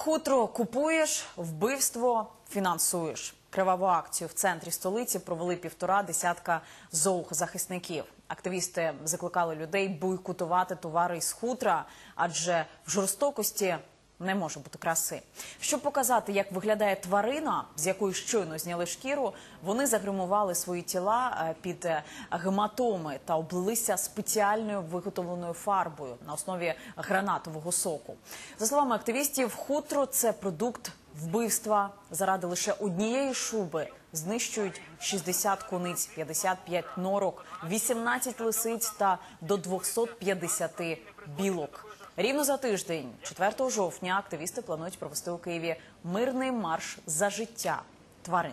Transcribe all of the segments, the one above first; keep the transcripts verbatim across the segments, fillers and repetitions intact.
Хутро купуєш, вбивство фінансуєш. Криваву акцію в центрі столиці провели півтора десятка зоозахисників. Активісти закликали людей бойкотувати товари із хутра, адже в жорстокості не може бути краси. Щоб показати, як виглядає тварина, з якої щойно зняли шкіру, вони загримували свої тіла під гематоми та облилися спеціальною виготовленою фарбою на основі гранатового соку. За словами активістів, хутро – це продукт вбивства. Заради лише однієї шуби знищують шістдесят куниць, п'ятдесят п'ять норок, вісімнадцять лисиць та до двохсот п'ятдесяти білок. Рівно за тиждень, четвертого жовтня, активісти планують провести у Києві мирний марш за життя тварин.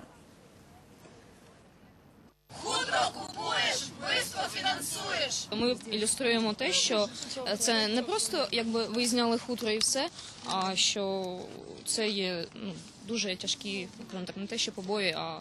Хутро купуєш, вбивство фінансуєш. Ми ілюструємо те, що це не просто якби ви зняли хутро і все, а що це є ну, дуже тяжкі, так, не те, що побої, а,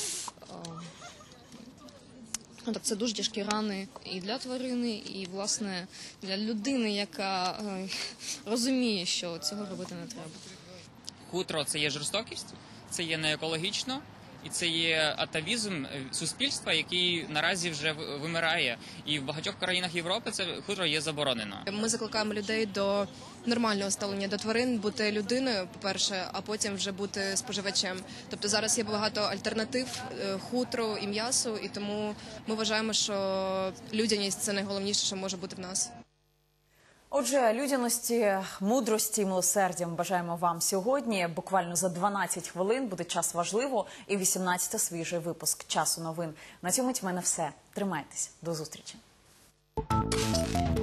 а так, це дуже тяжкі рани і для тварини, і, власне, для людини, яка е, розуміє, що цього робити не треба. Хутро – це є жорстокість, це є неекологічно, і це є атавізм суспільства, який наразі вже вимирає. І в багатьох країнах Європи це хутро є заборонено. Ми закликаємо людей до нормального ставлення до тварин, бути людиною, по-перше, а потім вже бути споживачем. Тобто зараз є багато альтернатив хутру і м'ясу, і тому ми вважаємо, що людяність – це найголовніше, що може бути в нас. Отже, людяності, мудрості і милосердя ми бажаємо вам сьогодні. Буквально за дванадцять хвилин буде час важливо і вісімнадцятий свіжий випуск «Часу новин». На цьому в мене все. Тримайтесь. До зустрічі.